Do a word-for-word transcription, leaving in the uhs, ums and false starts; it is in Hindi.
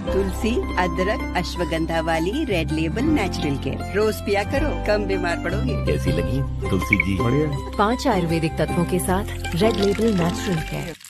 तुलसी, अदरक, अश्वगंधा वाली रेड लेबल नेचुरल केयर। रोज पिया करो, कम बीमार पड़ोगे। कैसी लगी तुलसी जी? बढ़िया। पांच आयुर्वेदिक तत्वों के साथ रेड लेबल नेचुरल केयर।